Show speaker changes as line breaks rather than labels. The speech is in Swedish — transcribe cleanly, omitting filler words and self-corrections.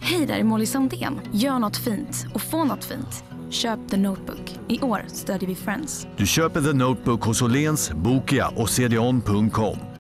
Hej, där är Molly Sandén. Gör något fint och få något fint. Köp The Notebook. I år stödjer vi Friends.
Du köper The Notebook hos Åhléns, Bokia och cdon.com.